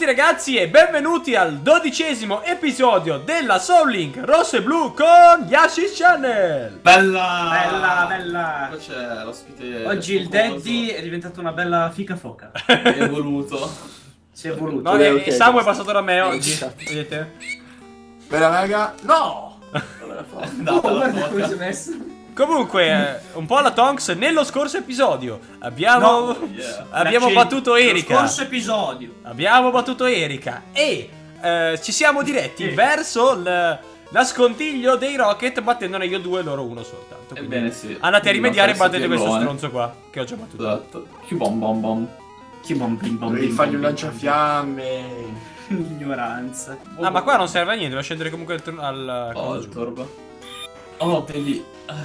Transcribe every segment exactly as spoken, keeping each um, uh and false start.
ragazzi e benvenuti al dodicesimo episodio della Soul Link Rosso e Blu con Yashi's Channel. Bella! Bella, bella! Poi c'è l'ospite. Oggi il Daddy è diventato una bella fica foca. È evoluto. Si è voluto. No, Ok, e ok. Samu è passato da me oggi. Esatto. Vedete? Bella raga. No! Data Oh, la guarda come si è foca. messo. Comunque, eh, un po' alla Tonks, nello scorso episodio abbiamo, No, yeah. abbiamo L'accento. battuto Erika. Lo scorso episodio. Abbiamo battuto Erika e eh, ci siamo diretti Sì. verso il nascondiglio dei Rocket battendone io due e loro uno soltanto. Quindi Ebbene sì. andate a rimediare e Una battete questo pezza stronzo qua che ho già battuto. Esatto. Chi bom bom bom. Che bom bim bom Dovevi bim fargli bom un bim bom. lanciafiamme. Ignoranza. Ah, ma qua non serve a niente, devo scendere comunque al, al Oh, coso il giù. torbo. Oh, belli.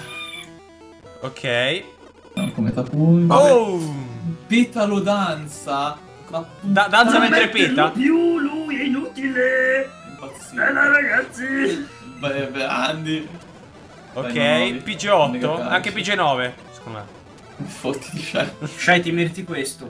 Ok. No, come tapun. Oh! Petalo danza. Ma Da- danza mentre peta. Più lui è inutile. impazzito. Bella ragazzi. Beh, beh, Andy. Ok, Dai, no, P G otto, mega anche calcio. P G nove, secondo me. Fotti di scena. Shai, ti meriti questo.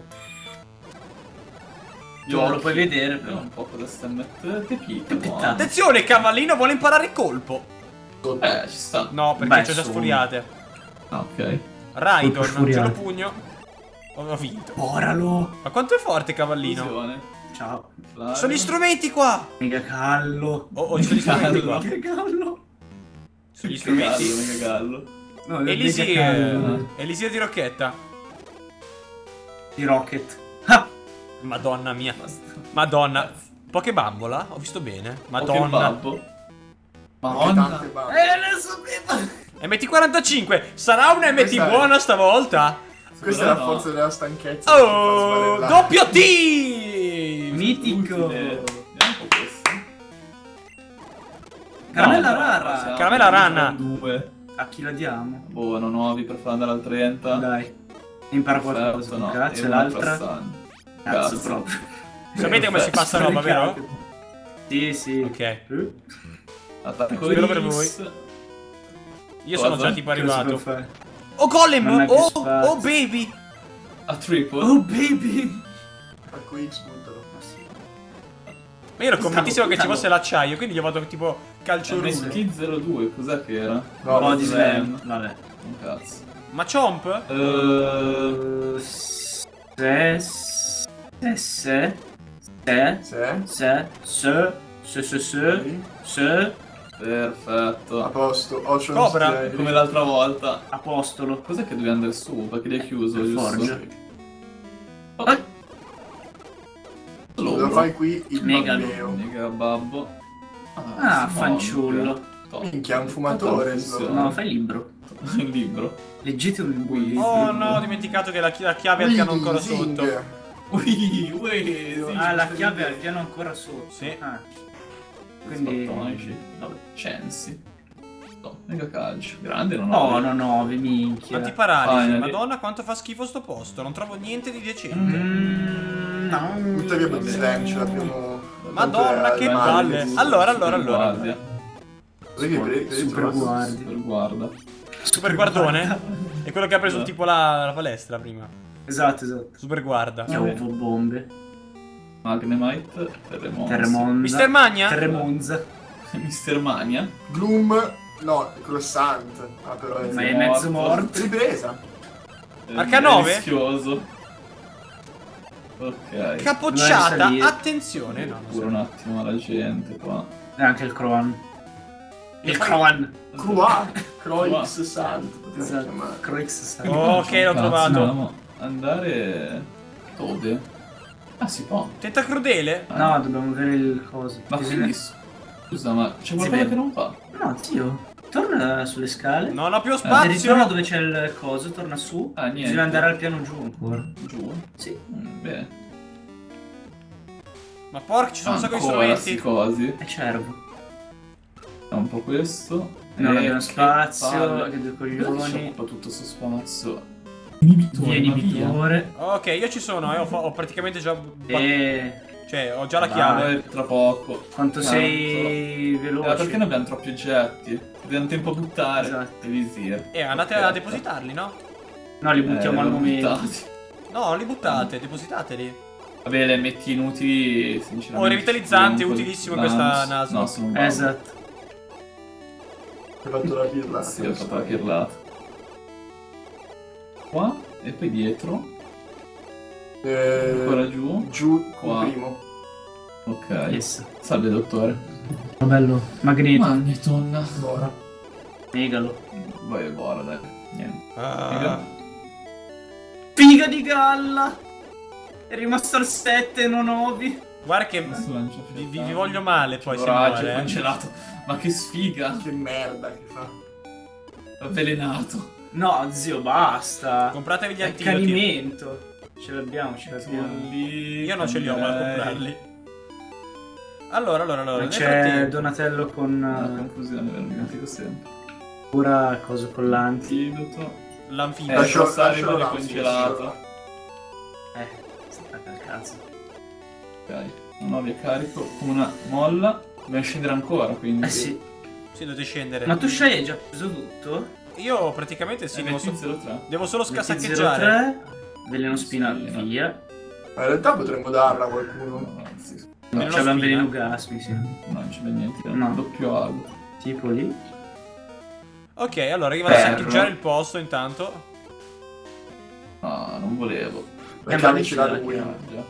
Tu non lo puoi vedere però. Un po' cosa sta mettendo. Che picco. puttana. Attenzione, il cavallino vuole imparare il colpo. Eh, ci sta. No, perché Beh, c'ho già sono- sfuriate. Ah, ok. Raidon, Colpo non ce l'ho sfuriate. pugno. Ho ho vinto. Poralo. Ma quanto è forte il cavallino? Fusione. Ciao. Flavio. Sono gli strumenti qua. Mega callo. Oh, oh, ci sono gli strumenti qua. Gallo. Mega callo. Sono gli Gallo, strumenti. mega gallo. No, il Elisir, mega callo. Elisir di Rocchetta. Di Rocket. Ah. Madonna mia. Basta. Madonna. Poche bambola? Ho visto bene. Poche Madonna. babbo. Anche Madonna. tante babbe. Eh, lo sapevo. M T quarantacinque. Sarà una M T Questa è- buona stavolta? Questa è Però la no. forza della stanchezza. che ti fa Oh, sbarellare. doppio T! Mitico. Utile. Vediamo un po' questo. Caramella No, rara. siamo Caramella rana. Due. A chi la diamo? Buono, nuovi per far andare al trenta. Dai. Impara qualcosa. Perfetto, no. Grazie, e una l'altra. croissant. Cazzo Cazzo. proprio. Sapete come si fa sta roba, vero? Sì, sì. Ok. Eh? Attacco Spero per X. Io sono Cosa? già tipo Cosa si può arrivato. fare? Oh Golem! Non è più Oh, spazio. oh baby! A triple. Oh baby! Attacco X, buttalo. Ma sì. Ma io ero convintissimo che ci puttana. fosse l'acciaio, quindi gli ho fatto tipo calcio Ho messo rullo. T zero due, cos'è che era? No, Body slam. slam. Vabbè. Un cazzo. Ma Chomp? Eh, Uh, se se se se Se? se se se se se se A perfetto. posto. Ocean Cobra. Strike. Come l'altra volta. apostolo. Cos'è che devi andare su? Perché li hai chiuso, Il giusto? Forge. Oh. Ah. Lo Loro. fai qui il Megalo. babbeo. Mega babbo. Ah, si fanciullo. monta. Top. Minchia, un fumatore. Funziona. No, fai il libro. Il libro. Leggete un libro. Oh no, ho dimenticato che la, chi- la chiave è al piano ancora sotto. Ui, ui, sì. Ah, la chiave al piano ancora sotto. Sì. Ah. Quindi. Spartonici. Vabbè, Censi. No, mega calcio. Grande non ho. Oh, no, no, vi minchia. Antiparalisi. Finally. Madonna, quanto fa schifo sto posto. Non trovo niente di decente. Mm, no. Butta via Body Slam, ce l'abbiamo. Madonna, che Male, palle. che- Allora, allora, allora. Guardia. Così che pre- che Super trovato? guardi. Super guarda. Super guardone? È quello che ha preso tipo la, la palestra prima. Esatto, esatto. Super guarda. Chiavo bombe. Magnemite. Terremoto. Terremonza. Mister Magna? Terremonza. Mister Mania. Gloom. No, Croissant. Ah, però è. Ma è mezzo morto. Ripresa. Arca nove? È rischioso. Ok. Capocciata, Dai, salire. attenzione. No, non Pure so. un attimo la gente qua. E anche il Croan. Il Croan. Crua. Crua. Croix Sant. potremmo Esatto. chiamare. Croix sa. Oh, ok, l'ho Cazzo, trovato. dobbiamo andare dove? Ah, si può. Tenta crudele? No, dobbiamo avere il coso. Ma Bisogna- quindi scusa, ma c'è qualcosa vede. che non fa? No, zio. Torna sulle scale. Non ho più E ritorna spazio. dove c'è il coso, torna su. Ah, niente. Bisogna andare al piano giù ancora. Giù. Sì. Mm, bene. Ma porca, ci sono un sacco di Ancora sti strumenti. cosi. E cervo. È un po' questo. Non Eh, abbiamo che spazio, palle. che due Cosa ci coglioni. occupa tutto questo spazio? Inibitore, Via ma via. inibitore. Ok, io ci sono, eh, ho, fa- ho praticamente già... E Cioè, ho già la Vai. chiave. Eh, tra poco. quanto Tanto. sei Eh, veloce. perché noi abbiamo troppi oggetti? Dobbiamo tempo a buttare. Esatto. Elisir. E andate a depositarli, no? No, li buttiamo Eh, al li ho momento. buttati. No, li buttate, depositateli. Vabbè, le metti inutili, sinceramente. Oh, revitalizzante, comunque- utilissimo questa naso. No, sono bravo. Esatto. Hai fatto la pirla. Sì, ho fatto la pirlata. Qua, e poi dietro, Eh, ancora giù. giù, Qua. il primo. Ok. Yes. Salve, dottore. Bello. Magneto. Magneton. Bora. Megalo. Vai, buona, dai. Niente. Ah. Figa di galla. È rimasto al sette, non ovi. Guarda che Adesso lancia vi, vi- fiamme. vi voglio male poi se Coraggio, muore, eh. congelato. Ma che sfiga. Che merda che fa. Avvelenato. No, zio, basta. Compratevi gli È antidoti. accanimento. Ce l'abbiamo, ce l'abbiamo. Lì, Io non ce li ho ma cambierei. comprarli. Allora, allora, allora. nel C'è frattempo- Donatello con Una uh, confusione, me lo dimentico sempre. pura coso collanti. Antidoto. L'anfibio. Eh, Lascio- Rossari lascio rimane l'avanzo, congelato. lascio- Eh, stacca il cazzo. Ok, non ho via carico. Come una molla. Dobbiamo scendere ancora, quindi. Eh sì. Sì, dovete scendere. Ma tu Shai hai già preso tutto? Io praticamente sì, devo, so- zero tre. devo solo zero scasaccheggiare. tre, veleno spina Spina. via. Ma in realtà potremmo darla a qualcuno. No, sì, sì. Veleno C'è l'abbiamo spina. veleno gas, mi sembra. No, non c'è niente. No. Doppio ago. Tipo lì. Ok, allora io vado a Ferro. saccheggiare il posto intanto. Ah, non volevo. La Eh, chiave ma ce l'ha dici, lui. la Ah, già.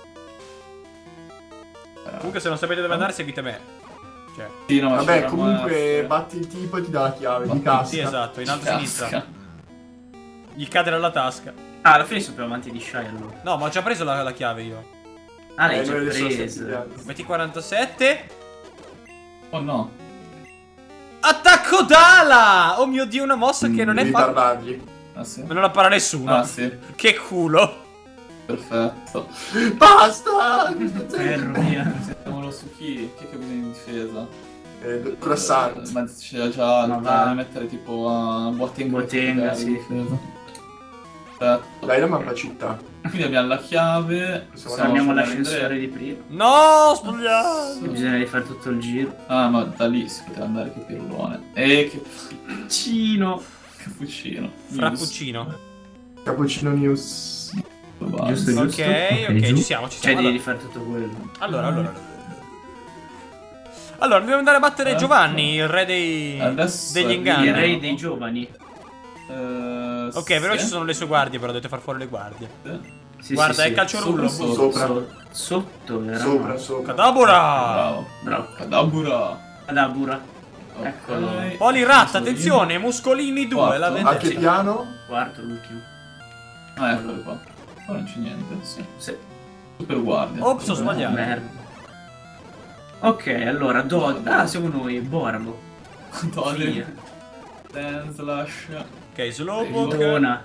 Eh, Comunque se non sapete dove andare seguite me. Cioè, sì, no, ma Vabbè, c'era comunque una- batti il tipo e ti dà la chiave Batti di il casca. sì, esatto, in alto a sinistra. Casca. Gli cade dalla tasca. Ah, alla fine sono più avanti di Shai allora. No, ma ho già preso la, la chiave io. Ah, l'hai Eh, già noi adesso presa. stiamo Metti quarantasette. Oh no. Attacco d'ala! Oh mio dio, una mossa che non è Devi fatta. parlargli. Ah sì. Ma non la parla nessuno. Ah sì. Che culo. Perfetto. Basta! Ferro, via. Mettiamolo su chi? Chi è che viene in difesa? Eh, croissant. Eh, Ma c'è già Ma da va. mettere tipo a Boateng. Boateng, per sì. difesa. Perfetto. Dai la mappacità. Quindi abbiamo la chiave. Possiamo Torniamo andare all'ascensore di prima. No, sbagliato. Bisogna rifare tutto il giro. Ah, ma da lì si poteva andare, che pirlone. E che Cino. cappuccino. Frappuccino. Cappuccino News. Giusto, Giusto, Ok, giusto. ok, ci siamo, ci Cioè, siamo. devi Allora, rifare tutto quello. allora, allora. allora. Allora, dobbiamo andare a battere Eh, Giovanni, il re dei... Adesso degli arriva- inganni. Il re dei giovani. Eh, Ok, però sì. ci sono le sue guardie, però dovete far fuori le guardie. Sì, Guarda, sì, è sì. calciorullo. Sopra, Sopra. So- sotto, era. Sopra, sopra. Cadabura! Bravo. Bravo. Cadabura. Adabura. Ok. Eccolo. Polirat, attenzione, muscolini due, la Quarto. A che vedete? piano? Quarto, l'ultimo. Ah, eccolo qua. Qua non c'è niente. Sì. Sì. Super guardia. Ops, ho sbagliato. Merda. Ok, allora, do... Ah, siamo noi, Borbo. Dodge. Via. Dan slash. Ok, Slowpoke. Dona.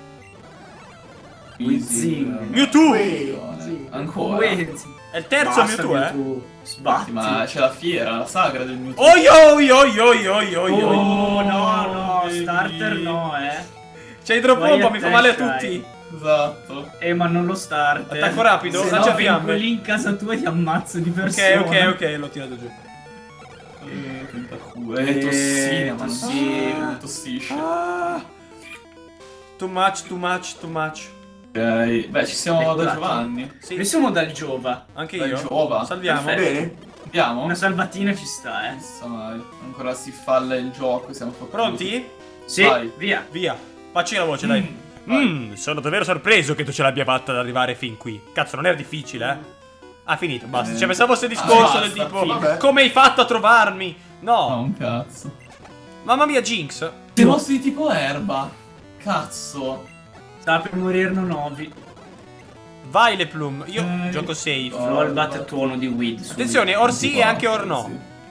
Wizzing. Mewtwo! Uè, sì. Ancora. Wenzi. È il terzo Basta, Mewtwo, eh? Mewtwo. Sì, Sbatti. ma c'è la fiera, la sagra del Mewtwo. Oi oi oi oi oi oi oi. Oh, no, no, starter no, eh. C'è idropompa, Vai a mi fa te, male a Shai. tutti. Esatto. Eh, ma non lo starter. Attacco rapido, Se lancia no, fiamme. vengo lì in casa tua e ti ammazzo di Ok, persona. ok, ok, l'ho tirato giù. Eh, tentaculo. Eh, Eh, tossina, ma non tossina. si tossisce. Ah. Too much, too much, too much. Ok. Beh, ci siamo Ecco da là. Giovanni. Sì, Noi siamo dal Giova. anche Dai, io. Giova. Salviamo. Perfetto. Bene? Andiamo? Una salvatina ci sta, eh. Non so mai. Ancora si falla il gioco, siamo fottuti. Pronti? Sì, Vai. via. Via. Facci la voce, dai. Vai. Mmm, sono davvero sorpreso che tu ce l'abbia fatta ad arrivare fin qui. Cazzo, non era difficile, eh? Ah, finito, basta. Eh. Cioè, pensavo fosse discorso Ah, del basta, tipo, finito. Vabbè. come hai fatto a trovarmi? No, No. un cazzo. Mamma mia, Jinx. Sei mostri di tipo erba. Cazzo. Sta per morirne Novi. Vai, le plume. Io Eh. gioco safe. Oh. Florbat a tuono di Weed. su Attenzione, Weed. or sì e anche or no.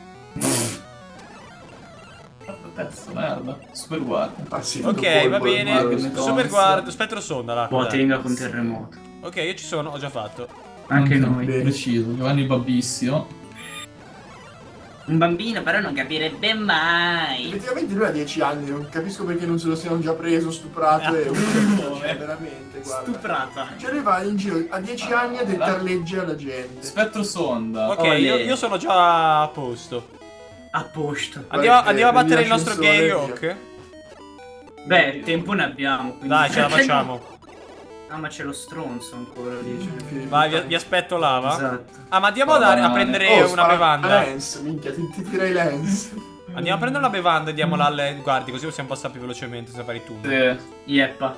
Pezzo, merda. Super guardia. Ah sì, Ok, dopo va il- bene. il- il- Super guardo, spettro sonda là. Boatenga con terremoto. Ok, io ci sono, ho già fatto. Anche Ok, noi. bene. Preciso. Giovanni Babbissimo. Un bambino però non capirebbe mai. Effettivamente lui ha dieci anni, non capisco perché non se lo siano già preso, stuprato e... Cioè, veramente, guarda. Stuprata. Cioè lui va in giro a dieci anni a dettar legge alla gente. Spettro sonda. Ok, Olè. io, io sono già a posto. A posto. Andiamo, Vai, andiamo a eh, battere il prendi nostro l'ascensore Gary e via. Hawk? Beh, tempo ne abbiamo. Quindi Dai, ce la perché no? facciamo. Ah, ma c'è lo stronzo ancora lì. Vai, vi, vi aspetto là, va? Esatto. Ah, ma andiamo a, dare, a prendere Oh, una spara- bevanda. Lens, minchia, ti, ti direi Lens. Andiamo a prendere una bevanda e diamola alle guardie, così possiamo passare più velocemente senza fare i turni. Sì. Yeppa.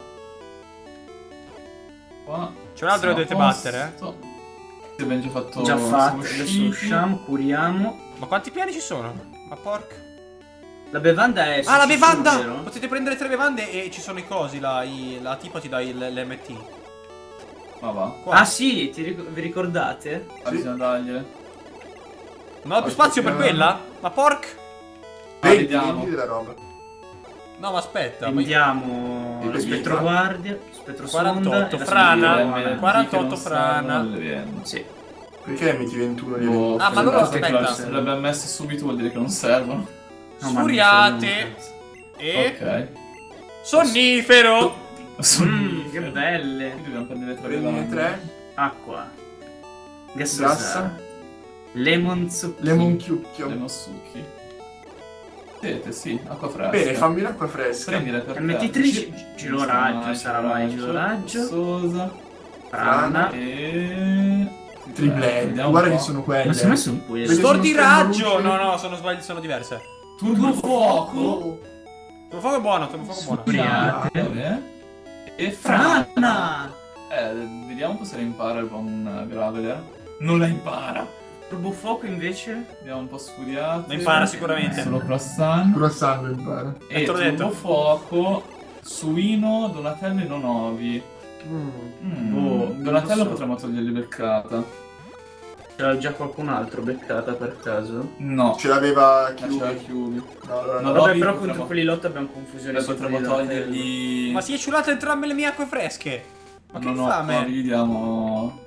Qua. C'è un altro che dovete Siamo a battere, posto. Sì, abbiamo già fatto. Già siamo fatto. Adesso usciti. usciamo, curiamo. Ma quanti piani ci sono? Ma porca. La bevanda è... Ah, la ci bevanda! sono, vero? Potete prendere tre bevande e ci sono i cosi, la, i, la tipo ti dà l'M T. Ma va. Qua. Ah sì, ti ric- vi ricordate? Ah, bisogna dargliele. Non ho più spazio per quella? Ma porca. Ah, Vendi, vediamo. vendi della roba. No, ma aspetta. Ma... Vendiamo E lo vedi, spettro guardia, spettro sonda quarantotto e la frana. signora. quarantotto frana. Sì. Perché M T ventuno gli Boh, Ah, ma allora basta che aspetta. Se le abbiamo messe subito vuol dire che non servono. No, ma non Sfuriate. serve un cazzo. E... Ok. Sonnifero. Mmm, che belle. Quindi dobbiamo prendere tre Prendine bevande. tre. Acqua. Gassa. Gassosa. Lemon zucchini. Lemon chiucchio. Lemon succhi. Siete, sì, acqua fresca. Bene, fammi l'acqua fresca. Prendile per M T tre gi- giloraggio, sarà mai giloraggio. Sosa. Frana. E... Triplette. Vediamo Guarda un che po'. sono quelle. Ma secondo me sono quelle. Vedi- Stordi sono schermo raggio. luce. No, no, sono sbagli, sono diverse. Turbo fuoco. Oh, Turbo fuoco è buono, turbo fuoco è buono. Sfuriate. Vabbè. E frana. Frana. Eh, vediamo un po' se la impara il buon Graveler. Non la impara. Turbo fuoco invece. Andiamo un po' sfuriati. Lo impara sicuramente. Solo croissant. croissant lo impara. E Te l'ho detto. turbo fuoco. Suino, Donatello e Nonovi. Mm. Mm, Boh, Donatello non so. potremmo togliergli beccata. C'era già qualcun altro beccata per caso? No. Ce l'aveva Ah, c'era Chiubi. Chiubi. No, allora No, no. no. Vabbè, Novi però potremmo- contro quelli lotta abbiamo confusione. Beh, sui potremmo quelli da togliergli. Ma si è ciulate entrambe le mie acque fresche. Ma che no, no, fame? no, gli diamo.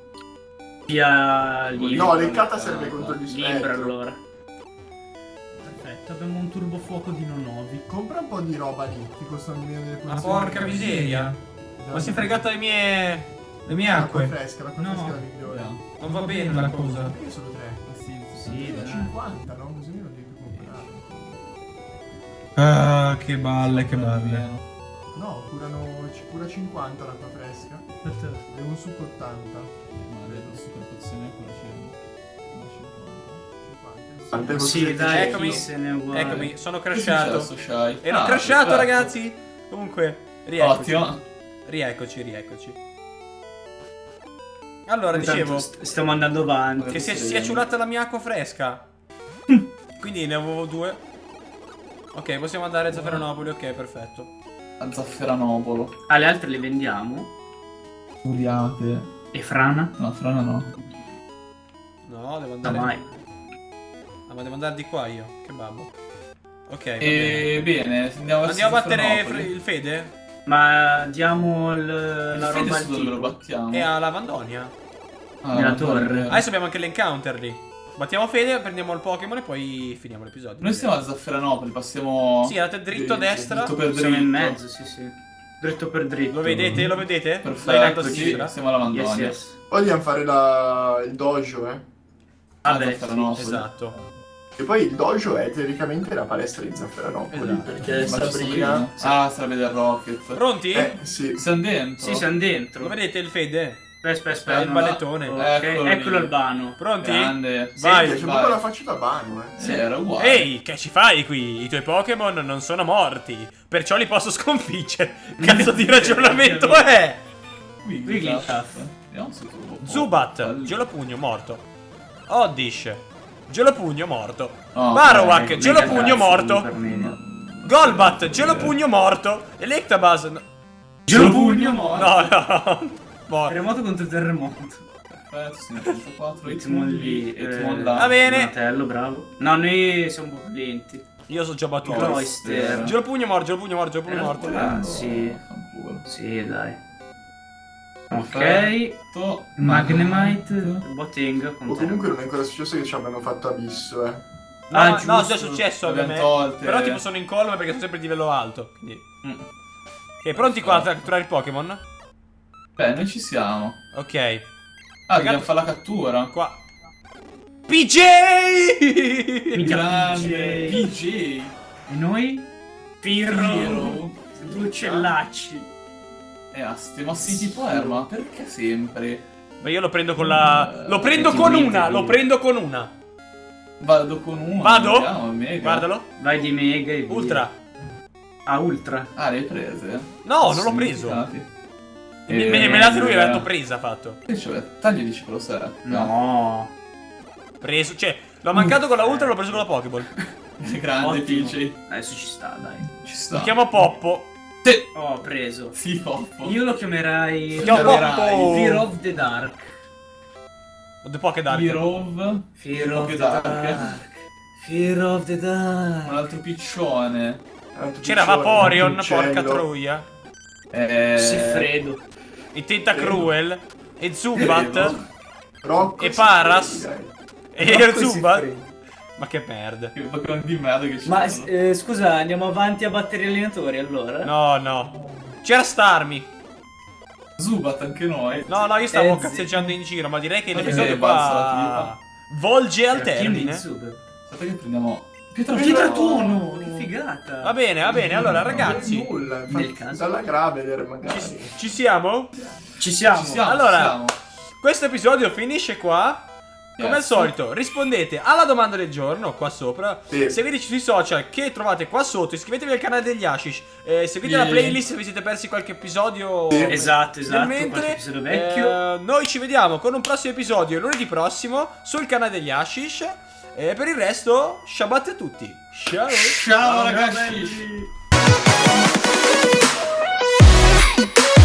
Via Limbra. No, leccata serve contro gli Limbra spettri. allora. Perfetto, abbiamo un turbo fuoco di Nonovi. Compra un po' di roba lì, ti costano di meno delle Ma pozioni. porca miseria. Ma si è fregata le mie... le mie L'acqua acque. fresca, l'acqua No. fresca è la migliore. Non va bene la cosa. Io sono tre. Sì, dai. cinquanta, no? Così non devi più comprare. Ah, che balle, che balle. No, curano, ci cura cinquanta l'acqua fresca. Devo un succo ottanta. Ma vedo super pozione quella cinquanta. Sì, dai, Eccomi. chi se ne vuole. Eccomi, sono Che è crashato. successo, Shai? Ero Ah, crashato, perfetto. ragazzi. Comunque, rieccoci. Ottimo. Rieccoci, rieccoci. Allora, Intanto dicevo st- stiamo andando avanti. che si è, si è ciulata la mia acqua fresca. Quindi ne avevo due. Ok, possiamo andare a Zafferanopoli, ok, perfetto. A Zafferanopolo. Ah, le altre le vendiamo? Studiate. E Frana? No, Frana no. No, devo No, andare. mai. Ah, ma devo andare di qua io. Che babbo. Ok, va bene. E bene, andiamo, Andiamo a battere Zafferanopoli. Fre- il Fede? Ma diamo il, Il la Fede roba al su dove lo tipo. battiamo? E a Lavandonia. Ah, nella no, torre. no, no. Adesso abbiamo anche l'encounter lì. Battiamo Fede, prendiamo il Pokémon e poi finiamo l'episodio. Noi stiamo a Zafferanopoli, passiamo... Sì, andate dritto a Dritto, destra. Dritto per dritto. Siamo in mezzo, sì, sì. Dritto per dritto. Lo vedete? Lo vedete? Perfetto, Là in alto a sì, sinistra. siamo alla Yes, Mandonia. yes. Poi dobbiamo fare la... il dojo, eh. Ah, Vabbè, Zafferanopoli. Esatto. E poi il dojo è teoricamente la palestra di Zafferanopoli. Esatto. Perché Ma c'è Sabrina... Ah, sarebbe del Rocket. Pronti? Eh, sì. Siamo dentro. Sì, siamo dentro. Lo vedete il Fede? Aspetta, aspetta, aspetta. il ballettone. Ok, Eccolo eccolo lì. il Bano. Pronti? Grande. Vai. C'è proprio la faccia da Bano, eh. Sì, era uguale. Ehi, che ci fai qui? I tuoi Pokémon non sono morti, perciò li posso sconfiggere. Cazzo di ragionamento è? Wigglytuff. Vediamo se tu... Zubat, gelopugno morto. Oddish, gelopugno morto. Oh, Marowak, Mega gelopugno cazzo, morto. Super Mega. Golbat, gelopugno morto. Electabuzz, no, Gelopugno morto. no, no. Morto. Terremoto contro terremoto. Perfetto, siamo trentaquattro. Hitmon lì. eh, Hitmon là. Va bene. Donatello, bravo. No, noi siamo un po' più lenti. Io sono già battuto. Cloyster. Gelopugno morto, gelopugno morto, gelopugno morto. Ah, sì. Fanculo. Sì, dai. Ok. Perfetto. Magnemite. Botenga. O con comunque non è ancora successo che ci abbiano fatto abisso, eh. No, Ah, no, giusto. già successo L'abbiamo ovviamente. tolte. Però tipo sono in colme perché sono sempre di livello alto. Quindi. Mm. Ok, pronti qua a catturare il Pokémon? Beh, noi ci siamo. Ok. Ah, dobbiamo fare la cattura. Qua. P J! Minchia, Grande P P J. E noi? Pirro. Pirro. Due uccellacci. E a sti mossi tipo erma, perché sempre? Ma io lo prendo con la... Lo prendo Ti con metti una, qui. lo prendo con una. Vado con uno. Vado? Vediamo, mega. Guardalo. Vai di mega e via. Ultra. Ah, ultra. Ah, le hai prese? No, non l'ho preso. Dimenticati. Me, Eh, me, me l'ha dato lui, eh, aveva detto presa, fatto. Che c'è? Tagli di ciclo sette. No. Preso, cioè, l'ho mancato con la ultra e l'ho preso con la Pokéball. Grande Ottimo. P J. Adesso ci sta, dai. Ci sta. Mi chiamo Poppo. Sì. Oh, preso. Sì, Poppo. Io lo chiamerai... Si chiama chiamerai Poppo. Fear of the Dark. Ho The Poké Dark. Hirov. Fear Un of po' the più dark. Dark. Fear of the Un Dark. altro piccione. C'era Piccione, Vaporeon, uccello. porca troia. Eh... Siffredo. E Tentacruel. E Zubat. Rocco E Paras. Siffredi, E Rocco Zubat. Siffredi. Ma che merda. Che Pokémon di merda che ci Ma sono. eh, scusa, andiamo avanti a battere gli allenatori allora? No, no. C'era Starmie. Zubat anche noi. No, no, io stavo Eh, cazzeggiando in giro, ma direi che Ma l'episodio che balza la qua volge al Team termine. Mitsuba. Aspetta che prendiamo... Pietra Pietratono, che figata. Va bene, va bene. Allora, ragazzi, Nulla, Nel infatti, caso. dalla Graveler magari. ci siamo? Ci siamo. Ci siamo, Allora, ci siamo. Questo episodio finisce qua. Come Yes. al solito, rispondete alla domanda del giorno qua sopra. Sì. Seguiteci sui social che trovate qua sotto. Iscrivetevi al canale degli Ashish. Eh, seguite Sì. la playlist se vi siete persi qualche episodio. Sì. Esatto, Nel esatto. mentre, Qualche episodio vecchio. eh, noi ci vediamo con un prossimo episodio lunedì prossimo sul canale degli Ashish. E per il resto, Shabbat a tutti. Ciao. Ciao ragazzi.